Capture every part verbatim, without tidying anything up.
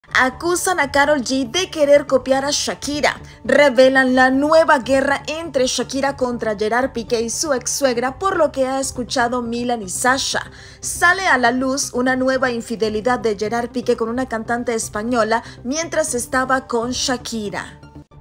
Acusan a Karol G de querer copiar a Shakira. Revelan la nueva guerra entre Shakira contra Gerard Piqué y su ex suegra, por lo que ha escuchado Milan y Sasha. Sale a la luz una nueva infidelidad de Gerard Piqué con una cantante española mientras estaba con Shakira.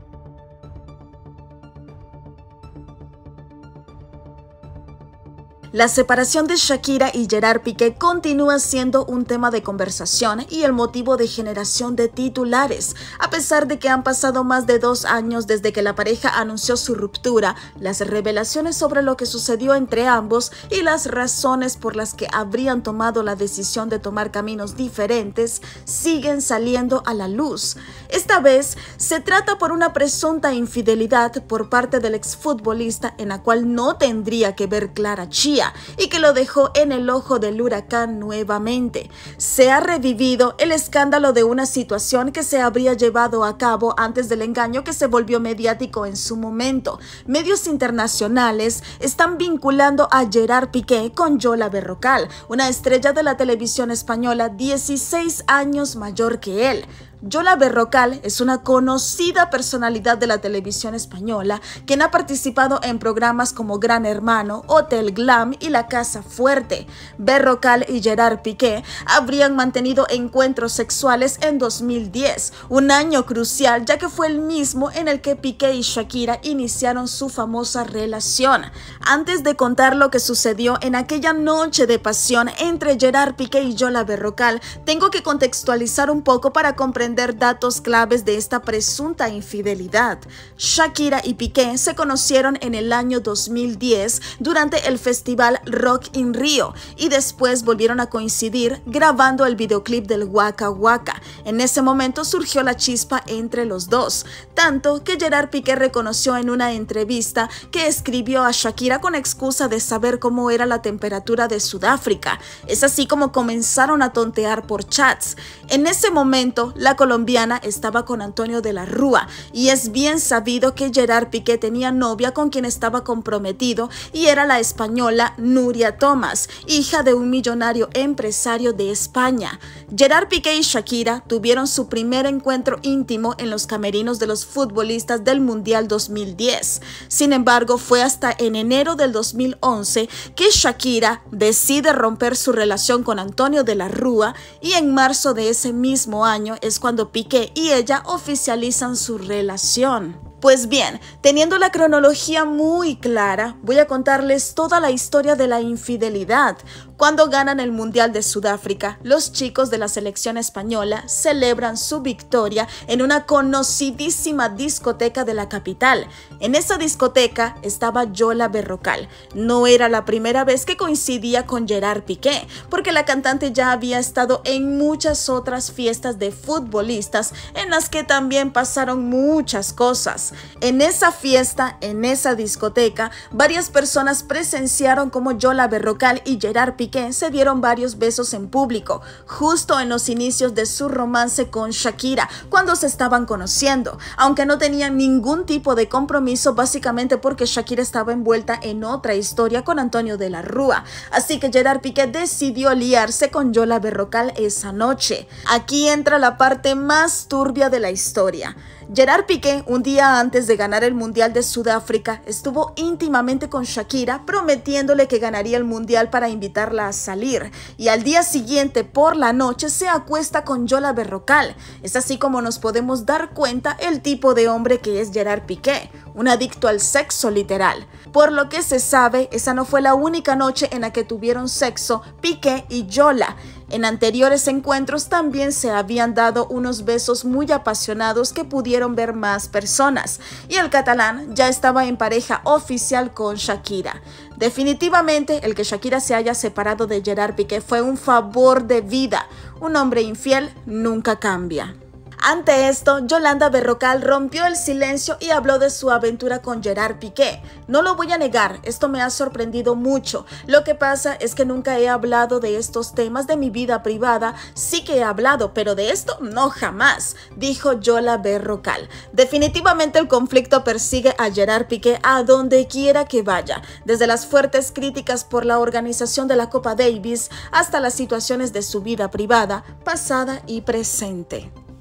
La separación de Shakira y Gerard Piqué continúa siendo un tema de conversación y el motivo de generación de titulares. A pesar de que han pasado más de dos años desde que la pareja anunció su ruptura, las revelaciones sobre lo que sucedió entre ambos y las razones por las que habrían tomado la decisión de tomar caminos diferentes siguen saliendo a la luz. Esta vez se trata por una presunta infidelidad por parte del exfutbolista en la cual no tendría que ver Clara Chía y que lo dejó en el ojo del huracán nuevamente. Se ha revivido el escándalo de una situación que se habría llevado a cabo antes del engaño que se volvió mediático en su momento. Medios internacionales están vinculando a Gerard Piqué con Yola Berrocal, una estrella de la televisión española dieciséis años mayor que él. Yola Berrocal es una conocida personalidad de la televisión española, quien ha participado en programas como Gran Hermano, Hotel Glam y La Casa Fuerte. Berrocal y Gerard Piqué habrían mantenido encuentros sexuales en dos mil diez, un año crucial ya que fue el mismo en el que Piqué y Shakira iniciaron su famosa relación. Antes de contar lo que sucedió en aquella noche de pasión entre Gerard Piqué y Yola Berrocal, tengo que contextualizar un poco para comprender datos claves de esta presunta infidelidad. Shakira y Piqué se conocieron en el año dos mil diez durante el festival Rock in Rio y después volvieron a coincidir grabando el videoclip del Waka Waka. En ese momento surgió la chispa entre los dos, tanto que Gerard Piqué reconoció en una entrevista que escribió a Shakira con excusa de saber cómo era la temperatura de Sudáfrica. Es así como comenzaron a tontear por chats. En ese momento, la colombiana estaba con Antonio de la Rúa y es bien sabido que Gerard Piqué tenía novia con quien estaba comprometido y era la española Nuria Thomas, hija de un millonario empresario de España. Gerard Piqué y Shakira tuvieron su primer encuentro íntimo en los camerinos de los futbolistas del Mundial dos mil diez. Sin embargo, fue hasta en enero del dos mil once que Shakira decide romper su relación con Antonio de la Rúa y en marzo de ese mismo año es cuando cuando Piqué y ella oficializan su relación. Pues bien, teniendo la cronología muy clara, voy a contarles toda la historia de la infidelidad. Cuando ganan el Mundial de Sudáfrica, los chicos de la selección española celebran su victoria en una conocidísima discoteca de la capital. En esa discoteca estaba Yola Berrocal. No era la primera vez que coincidía con Gerard Piqué, porque la cantante ya había estado en muchas otras fiestas de futbolistas en las que también pasaron muchas cosas. En esa fiesta, en esa discoteca, varias personas presenciaron cómo Yola Berrocal y Gerard Piqué se dieron varios besos en público, justo en los inicios de su romance con Shakira, cuando se estaban conociendo, aunque no tenían ningún tipo de compromiso, básicamente porque Shakira estaba envuelta en otra historia con Antonio de la Rúa. Así que Gerard Piqué decidió liarse con Yola Berrocal esa noche. Aquí entra la parte más turbia de la historia. Gerard Piqué, un día antes de ganar el Mundial de Sudáfrica, estuvo íntimamente con Shakira, prometiéndole que ganaría el Mundial para invitarla a salir. Y al día siguiente, por la noche, se acuesta con Yola Berrocal. Es así como nos podemos dar cuenta el tipo de hombre que es Gerard Piqué, un adicto al sexo literal. Por lo que se sabe, esa no fue la única noche en la que tuvieron sexo Piqué y Yola. En anteriores encuentros también se habían dado unos besos muy apasionados que pudieron ver más personas, y el catalán ya estaba en pareja oficial con Shakira. Definitivamente, el que Shakira se haya separado de Gerard Piqué fue un favor de vida. Un hombre infiel nunca cambia. Ante esto, Yolanda Berrocal rompió el silencio y habló de su aventura con Gerard Piqué. No lo voy a negar, esto me ha sorprendido mucho. Lo que pasa es que nunca he hablado de estos temas de mi vida privada. Sí que he hablado, pero de esto no jamás, dijo Yola Berrocal. Definitivamente el conflicto persigue a Gerard Piqué a donde quiera que vaya, desde las fuertes críticas por la organización de la Copa Davis hasta las situaciones de su vida privada, pasada y presente.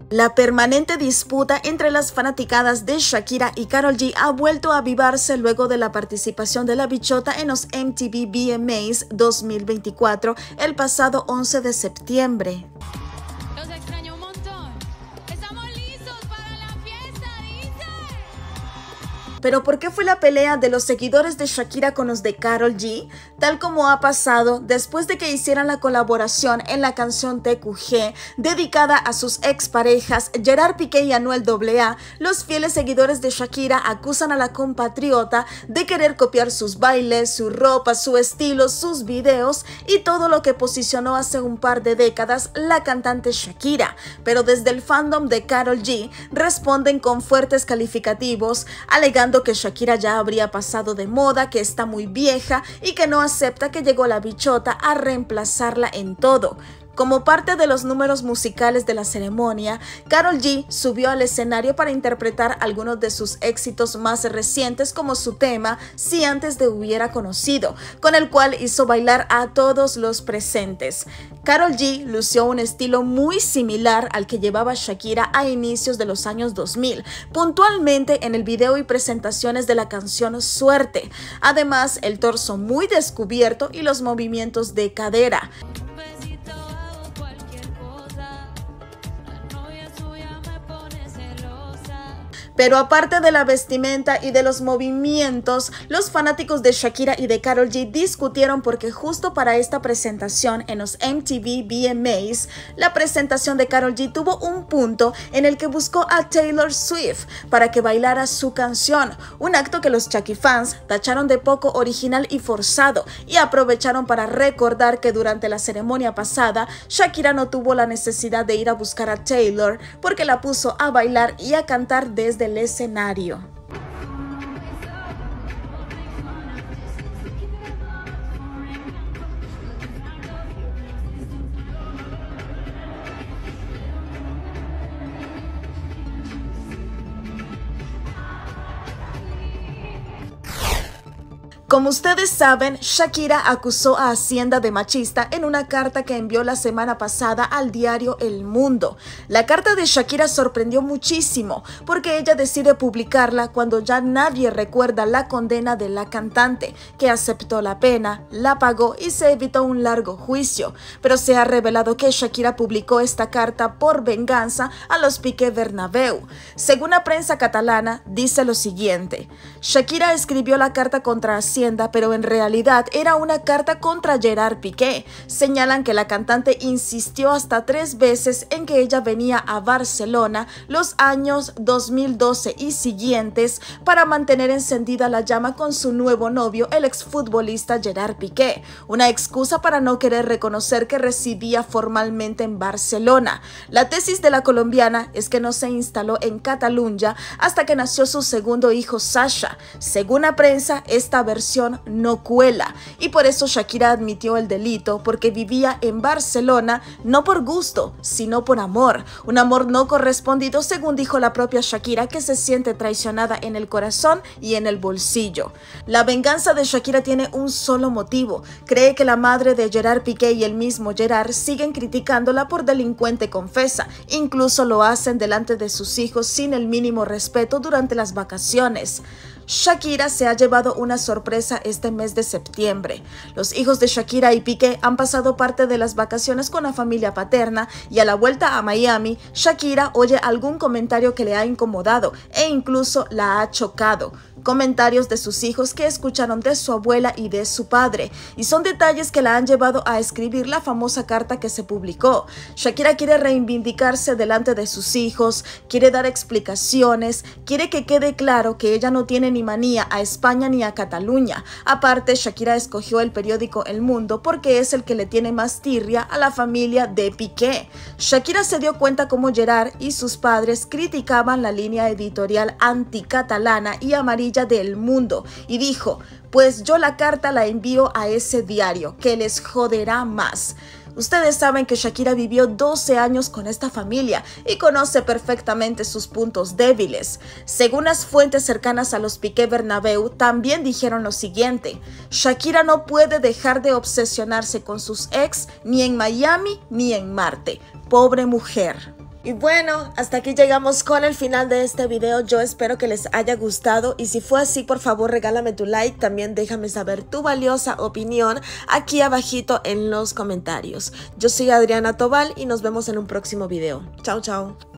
La permanente disputa entre las fanaticadas de Shakira y Karol G ha vuelto a avivarse luego de la participación de la bichota en los M T V V M As dos mil veinticuatro el pasado once de septiembre. Los extraño un montón. Estamos listos para la fiesta, dice. ¿Pero por qué fue la pelea de los seguidores de Shakira con los de Karol G? Tal como ha pasado después de que hicieran la colaboración en la canción T Q G dedicada a sus exparejas Gerard Piqué y Anuel doble A, los fieles seguidores de Shakira acusan a la compatriota de querer copiar sus bailes, su ropa, su estilo, sus videos y todo lo que posicionó hace un par de décadas la cantante Shakira. Pero desde el fandom de Karol G responden con fuertes calificativos, alegando que Shakira ya habría pasado de moda, que está muy vieja y que no acepta que llegó la bichota a reemplazarla en todo. Como parte de los números musicales de la ceremonia, Karol G subió al escenario para interpretar algunos de sus éxitos más recientes, como su tema Si antes te hubiera conocido, con el cual hizo bailar a todos los presentes. Karol G lució un estilo muy similar al que llevaba Shakira a inicios de los años dos mil, puntualmente en el video y presentaciones de la canción Suerte. Además, el torso muy descubierto y los movimientos de cadera. Pero aparte de la vestimenta y de los movimientos, los fanáticos de Shakira y de Karol G discutieron porque justo para esta presentación en los M T V V M As, la presentación de Karol G tuvo un punto en el que buscó a Taylor Swift para que bailara su canción, un acto que los Shakira fans tacharon de poco original y forzado y aprovecharon para recordar que durante la ceremonia pasada, Shakira no tuvo la necesidad de ir a buscar a Taylor porque la puso a bailar y a cantar desde el escenario. Como ustedes saben, Shakira acusó a Hacienda de machista en una carta que envió la semana pasada al diario El Mundo. La carta de Shakira sorprendió muchísimo porque ella decide publicarla cuando ya nadie recuerda la condena de la cantante, que aceptó la pena, la pagó y se evitó un largo juicio. Pero se ha revelado que Shakira publicó esta carta por venganza a los Piqué Bernabéu. Según la prensa catalana, dice lo siguiente: Shakira escribió la carta contra Hacienda, pero en realidad era una carta contra Gerard Piqué. Señalan que la cantante insistió hasta tres veces en que ella venía a Barcelona los años dos mil doce y siguientes para mantener encendida la llama con su nuevo novio, el exfutbolista Gerard Piqué, una excusa para no querer reconocer que residía formalmente en Barcelona. La tesis de la colombiana es que no se instaló en Cataluña hasta que nació su segundo hijo, Sasha. Según la prensa, esta versión no cuela y por eso Shakira admitió el delito, porque vivía en Barcelona no por gusto, sino por amor, un amor no correspondido, según dijo la propia Shakira, que se siente traicionada en el corazón y en el bolsillo. La venganza de Shakira tiene un solo motivo: cree que la madre de Gerard Piqué y el mismo Gerard siguen criticándola por delincuente confesa, incluso lo hacen delante de sus hijos sin el mínimo respeto durante las vacaciones. Shakira se ha llevado una sorpresa este mes de septiembre. Los hijos de Shakira y Piqué han pasado parte de las vacaciones con la familia paterna y a la vuelta a Miami, Shakira oye algún comentario que le ha incomodado e incluso la ha chocado. Comentarios de sus hijos que escucharon de su abuela y de su padre, y son detalles que la han llevado a escribir la famosa carta que se publicó. Shakira quiere reivindicarse delante de sus hijos, quiere dar explicaciones, quiere que quede claro que ella no tiene ni manía a España ni a Cataluña. Aparte, Shakira escogió el periódico El Mundo porque es el que le tiene más tirria a la familia de Piqué. Shakira se dio cuenta cómo Gerard y sus padres criticaban la línea editorial anticatalana y amarilla de El Mundo y dijo: pues yo la carta la envío a ese diario, que les joderá más. Ustedes saben que Shakira vivió doce años con esta familia y conoce perfectamente sus puntos débiles. Según las fuentes cercanas a los Piqué Bernabéu, también dijeron lo siguiente: Shakira no puede dejar de obsesionarse con sus ex ni en Miami ni en Marte. Pobre mujer. Y bueno, hasta aquí llegamos con el final de este video. Yo espero que les haya gustado y si fue así, por favor regálame tu like. También déjame saber tu valiosa opinión aquí abajito en los comentarios. Yo soy Adriana Tobal y nos vemos en un próximo video. Chao, chao.